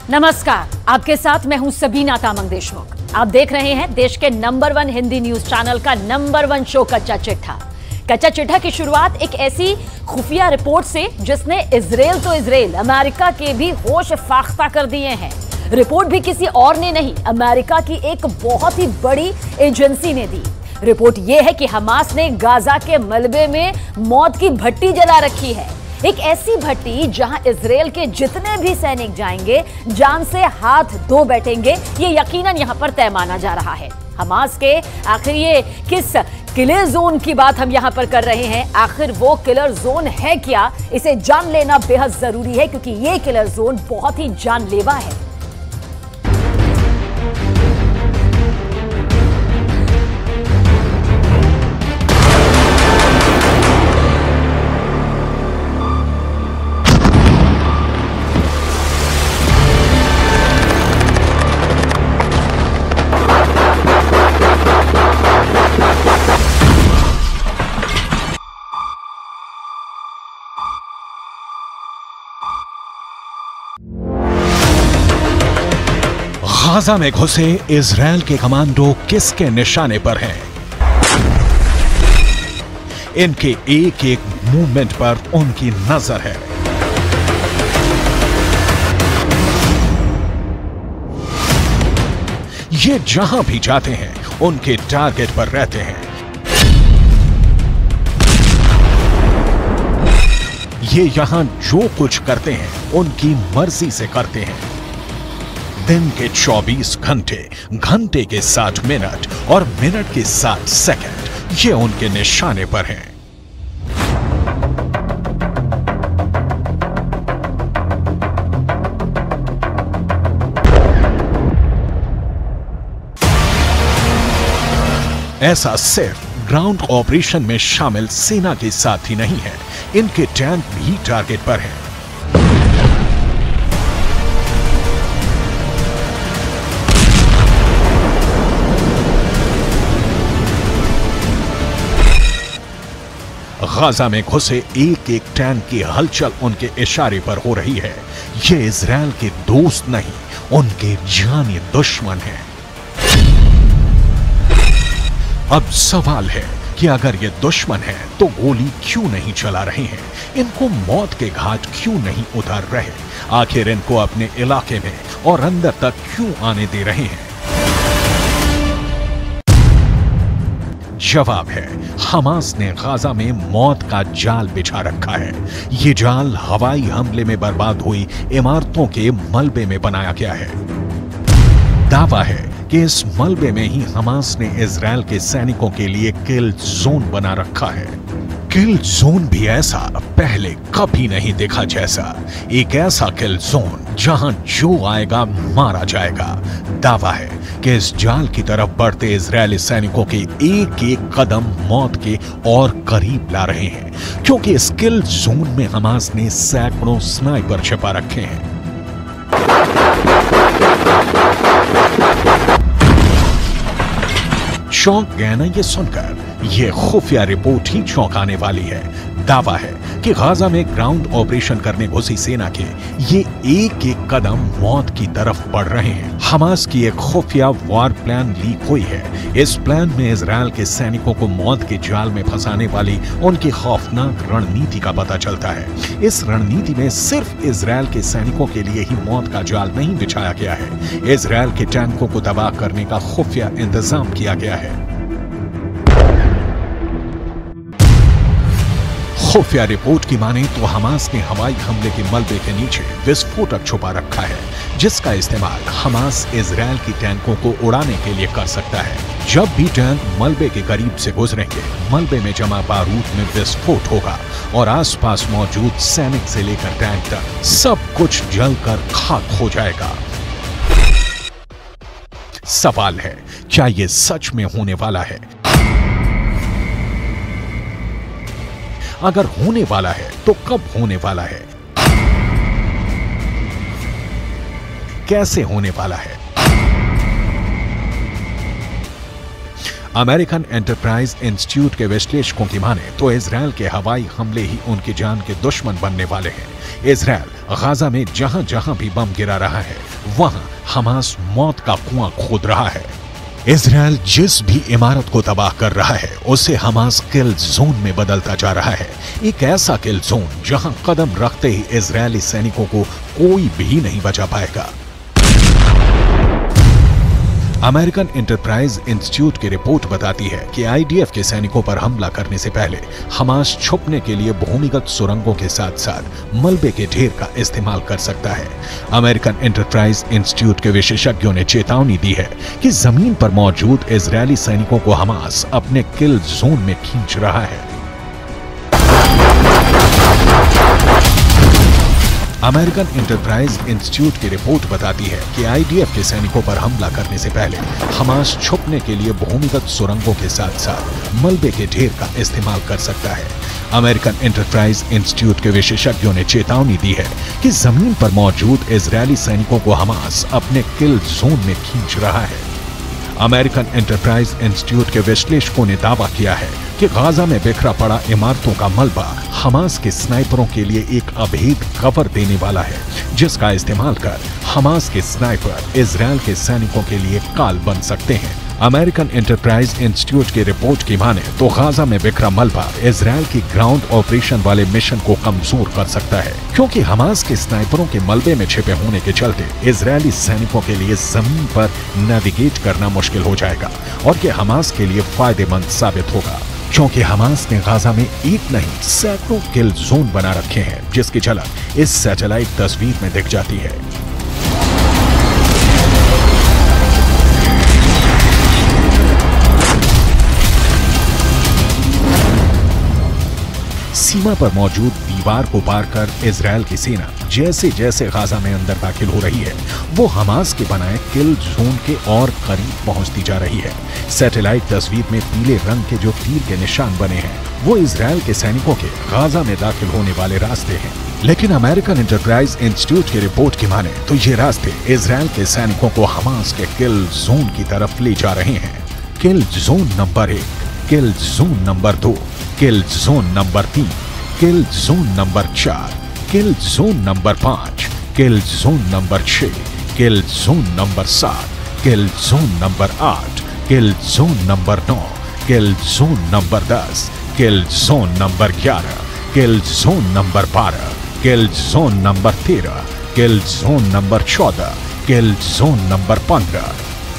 नमस्कार, आपके साथ मैं हूं सबीना तामंग देशमुख। आप देख रहे हैं देश के नंबर 1 हिंदी न्यूज चैनल का नंबर 1 शो कच्चा चिट्ठा। कच्चा चिट्ठा की शुरुआत एक ऐसी खुफिया रिपोर्ट से जिसने इजराइल अमेरिका के भी होश फाख्ता कर दिए हैं। रिपोर्ट भी किसी और ने नहीं, अमेरिका की एक बहुत ही बड़ी एजेंसी ने दी। रिपोर्ट यह है कि हमास ने गाजा के मलबे में मौत की भट्टी जला रखी है। एक ऐसी भट्टी जहां इजराइल के जितने भी सैनिक जाएंगे जान से हाथ धो बैठेंगे, ये यकीनन यहां पर तय माना जा रहा है। हमास के आखिर ये किस किलर जोन की बात हम यहां पर कर रहे हैं, आखिर वो किलर जोन है क्या, इसे जान लेना बेहद जरूरी है क्योंकि ये किलर जोन बहुत ही जानलेवा है। गाजा में घुसे इजराइल के कमांडो किसके निशाने पर हैं? इनके एक एक मूवमेंट पर उनकी नजर है। ये जहां भी जाते हैं उनके टारगेट पर रहते हैं। ये यहां जो कुछ करते हैं उनकी मर्जी से करते हैं। दिन के 24 घंटे, घंटे के 60 मिनट और मिनट के 60 सेकंड ये उनके निशाने पर हैं। ऐसा सिर्फ ग्राउंड ऑपरेशन में शामिल सेना के साथ ही नहीं है, इनके टैंक भी टारगेट पर हैं। गाजा में घुसे एक एक टैंक की हलचल उनके इशारे पर हो रही है। ये इजराइल के दोस्त नहीं, उनके जानी दुश्मन हैं। अब सवाल है कि अगर ये दुश्मन है तो गोली क्यों नहीं चला रहे हैं, इनको मौत के घाट क्यों नहीं उतार रहे, आखिर इनको अपने इलाके में और अंदर तक क्यों आने दे रहे हैं? जवाब है, हमास ने गाजा में मौत का जाल बिछा रखा है। ये जाल हवाई हमले में बर्बाद हुई इमारतों के मलबे में बनाया गया है। दावा है कि इस मलबे में ही हमास ने इजराइल के सैनिकों के लिए किल जोन बना रखा है। किल जोन भी ऐसा पहले कभी नहीं देखा जैसा, एक ऐसा किल जोन जहां जो आएगा मारा जाएगा। दावा है कि इस जाल की तरफ बढ़ते इजरायली सैनिकों के एक एक कदम मौत के और करीब ला रहे हैं, क्योंकि इस किल जोन में हमास ने सैकड़ों स्नाइपर छिपा रखे हैं। चौंक गए ना ये सुनकर? ये खुफिया रिपोर्ट ही चौंकाने वाली है। दावा है कि गाजा में ग्राउंड ऑपरेशन करने घुसी सेना के ये एक एक कदम मौत की तरफ बढ़ रहे हैं। हमास की एक खुफिया वॉर प्लान लीक हुई है। इस प्लान में इजराइल के सैनिकों को मौत के जाल में फंसाने वाली उनकी खौफनाक रणनीति का पता चलता है। इस रणनीति में सिर्फ इजराइल के सैनिकों के लिए ही मौत का जाल नहीं बिछाया गया है, इजराइल के टैंकों को तबाह करने का खुफिया इंतजाम किया गया है। खुफिया रिपोर्ट की माने तो हमास ने हवाई हमले के मलबे के नीचे विस्फोटक छुपा रखा है, जिसका इस्तेमाल हमास इजराइल की टैंकों को उड़ाने के लिए कर सकता है। जब भी टैंक मलबे के करीब से गुजरेंगे, मलबे में जमा बारूद में विस्फोट होगा और आसपास मौजूद सैनिक से लेकर टैंक तक सब कुछ जलकर खाक हो जाएगा। सवाल है, क्या यह सच में होने वाला है? अगर होने वाला है तो कब होने वाला है, कैसे होने वाला है? अमेरिकन एंटरप्राइज इंस्टीट्यूट के विश्लेषकों की माने तो इजराइल के हवाई हमले ही उनकी जान के दुश्मन बनने वाले हैं। इजराइल गाजा में जहां जहां भी बम गिरा रहा है वहां हमास मौत का कुआं खोद रहा है। इजराइल जिस भी इमारत को तबाह कर रहा है उसे हमास किल जोन में बदलता जा रहा है। एक ऐसा किल जोन जहां कदम रखते ही इजरायली सैनिकों को कोई भी नहीं बचा पाएगा। अमेरिकन एंटरप्राइज इंस्टीट्यूट की रिपोर्ट बताती है कि आईडीएफ के सैनिकों पर हमला करने से पहले हमास छुपने के लिए भूमिगत सुरंगों के साथ साथ मलबे के ढेर का इस्तेमाल कर सकता है। अमेरिकन एंटरप्राइज इंस्टीट्यूट के विशेषज्ञों ने चेतावनी दी है कि जमीन पर मौजूद इजरायली सैनिकों को हमास अपने किल जोन में खींच रहा है। अमेरिकन एंटरप्राइज इंस्टीट्यूट की रिपोर्ट बताती है कि आईडीएफ के सैनिकों पर हमला करने से पहले हमास छुपने के लिए भूमिगत सुरंगों के साथ साथ मलबे के ढेर का इस्तेमाल कर सकता है। अमेरिकन एंटरप्राइज इंस्टीट्यूट के विशेषज्ञों ने चेतावनी दी है कि जमीन पर मौजूद इजरायली सैनिकों को हमास अपने किल जोन में खींच रहा है। अमेरिकन एंटरप्राइज इंस्टीट्यूट के विश्लेषकों ने दावा किया है कि गाजा में बिखरा पड़ा इमारतों का मलबा हमास के स्नाइपरों के लिए एक अभेद कवर देने वाला है, जिसका इस्तेमाल कर हमास के स्नाइपर इजरायल के सैनिकों के लिए काल बन सकते हैं। अमेरिकन एंटरप्राइज इंस्टीट्यूट की रिपोर्ट की माने तो गाजा में बिखरा मलबा इजरायल की ग्राउंड ऑपरेशन वाले मिशन को कमजोर कर सकता है, क्योंकि हमास के स्नाइपरों के मलबे में छिपे होने के चलते इजरायली सैनिकों के लिए जमीन पर नेविगेट करना मुश्किल हो जाएगा और ये हमास के लिए फायदेमंद साबित होगा, क्योंकि हमास ने गाजा में एक नहीं सैकड़ों किल जोन बना रखे हैं, जिसकी झलक इस सैटेलाइट तस्वीर में दिख जाती है। सीमा पर मौजूद दीवार को पार कर इजरायल की सेना जैसे जैसे गाजा में अंदर दाखिल हो रही है वो हमास के बनाए किल जोन के और करीब पहुंचती जा रही है। सैटेलाइट तस्वीर में पीले रंग के जो तीर के निशान बने हैं वो इजरायल के सैनिकों के गाजा में दाखिल होने वाले रास्ते हैं, लेकिन अमेरिकन एंटरप्राइज इंस्टीट्यूट की रिपोर्ट की माने तो ये रास्ते इजरायल के सैनिकों को हमास के किल जोन की तरफ ले जा रहे हैं। Kill zone number 1, kill zone number 2, kill zone number 3, kill zone number 4, kill zone number 5, kill zone number 6, kill zone number 7, kill zone number 8, kill zone number 9, kill zone number 10, kill zone number 11, kill zone number 12, kill zone number 13, kill zone number 14, kill zone number 15।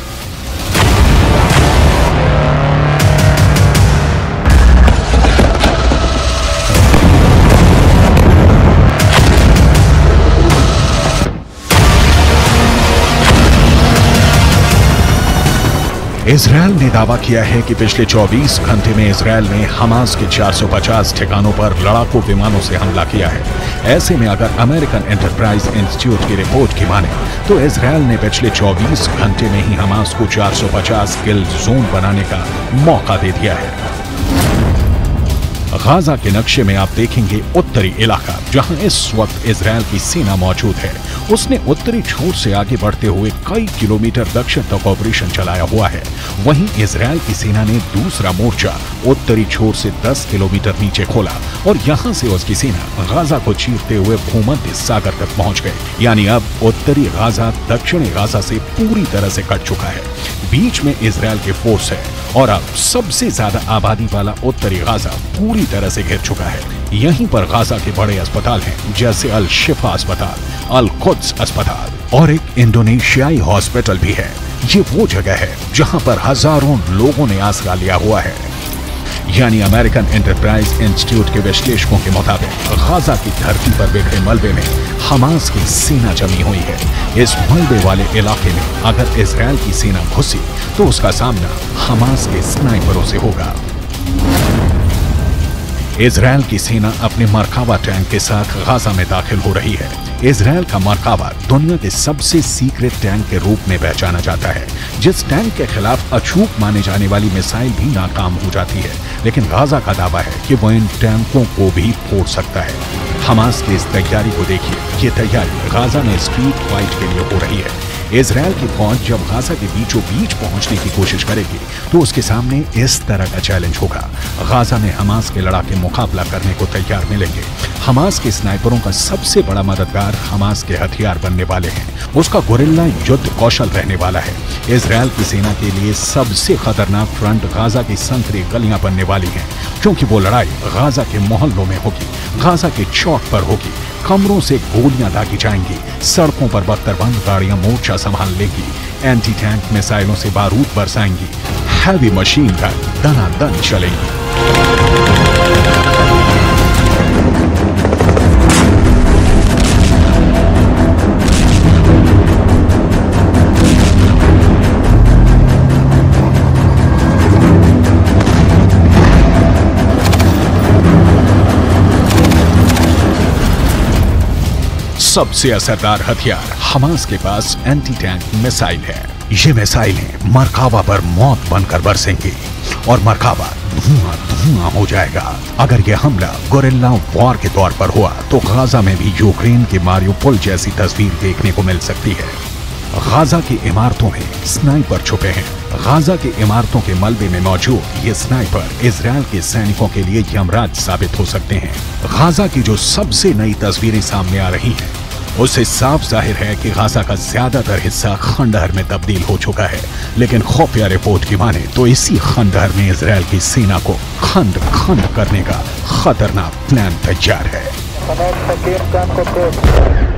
Israel ने दावा किया है कि पिछले 24 घंटे में Israel ने Hamas के 450 ठिकानों पर लड़ाकू विमानों से हमला किया है। ऐसे में अगर अमेरिकन एंटरप्राइज इंस्टीट्यूट की रिपोर्ट की माने तो इजरायल ने पिछले 24 घंटे में ही हमास को 450 किल जोन बनाने का मौका दे दिया है। गाजा के नक्शे में आप देखेंगे उत्तरी इलाका जहां इस वक्त इजरायल की सेना मौजूद है। उसने उत्तरी छोर से आगे बढ़ते हुए कई किलोमीटर दक्षिण तक ऑपरेशन चलाया हुआ है। वहीं इजरायल की सेना ने दूसरा मोर्चा उत्तरी छोर से 10 किलोमीटर नीचे खोला और यहां से उसकी सेना गाजा को चीरते हुए भूमध्य सागर तक पहुंच गई। यानी अब उत्तरी गाजा दक्षिणी गाजा से पूरी तरह से कट चुका है। बीच में इजरायल के फोर्स है और अब सबसे ज्यादा आबादी वाला उत्तरी गाजा पूरी तरह से घिर चुका है। यहीं पर गाजा के बड़े अस्पताल हैं जैसे अल शिफा अस्पताल, अल कुद्स अस्पताल और एक इंडोनेशियाई हॉस्पिटल भी है। ये वो जगह है जहां पर हजारों लोगों ने आसरा लिया हुआ है। यानी अमेरिकन एंटरप्राइज इंस्टीट्यूट के विश्लेषकों के मुताबिक गाजा की धरती पर बिखरे मलबे में हमास की सेना जमी हुई है। इस मलबे वाले इलाके में अगर इजरायल की सेना घुसी तो उसका सामना हमास के स्नाइपरों से होगा। इजरायल की सेना अपने मरकावा टैंक के साथ गाजा में दाखिल हो रही है। इजरायल का मरकावा दुनिया के सबसे सीक्रेट टैंक के रूप में पहचाना जाता है। जिस टैंक के खिलाफ अचूक माने जाने वाली मिसाइल भी नाकाम हो जाती है, लेकिन गाजा का दावा है कि वो इन टैंकों को भी फोड़ सकता है। हमास की इस तैयारी को देखिए। ये तैयारी गाजा में स्ट्रीट फाइट के लिए हो रही है। इजरायल की फौज जब गाजा के बीचों बीच पहुंचने की कोशिश करेगी तो उसके सामने इस तरह का चैलेंज होगा। गाजा में हमास के लड़ाके मुकाबला करने को तैयार मिलेंगे। हमास के स्नाइपरों का सबसे बड़ा मददगार हमास के हथियार बनने वाले हैं। उसका गोरिल्ला युद्ध कौशल रहने वाला है। इजरायल की सेना के लिए सबसे खतरनाक फ्रंट गाजा की संकरी गलियां बनने वाली हैं, क्योंकि वो लड़ाई गाजा के मोहल्लों में होगी, गाजा के चौक पर होगी। कमरों से गोलियां दागी जाएंगी, सड़कों पर बख्तरबंद गाड़ियां मोर्चा संभाल लेंगी, एंटी टैंक मिसाइलों से बारूद बरसाएंगी, हैवी मशीन गन दनादन चलेंगी। सबसे असरदार हथियार हमास के पास एंटी टैंक मिसाइल है। ये मिसाइलें मरकावा पर मौत बनकर बरसेंगी और मरकावा धुआं धुआं हो जाएगा। अगर यह हमला गोरिल्ला वॉर के तौर पर हुआ तो गाजा में भी यूक्रेन के मारियोपोल जैसी तस्वीर देखने को मिल सकती है। गाजा की इमारतों में स्नाइपर छुपे हैं। गाजा की इमारतों के मलबे में मौजूद ये स्नाइपर इजरायल के सैनिकों के लिए यमराज साबित हो सकते हैं। गाजा की जो सबसे नई तस्वीरें सामने आ रही हैं, उससे साफ जाहिर है कि गाजा का ज्यादातर हिस्सा खंडहर में तब्दील हो चुका है। लेकिन खुफिया रिपोर्ट की माने तो इसी खंडहर में इजरायल की सेना को खंड खंड करने का खतरनाक प्लान तैयार है।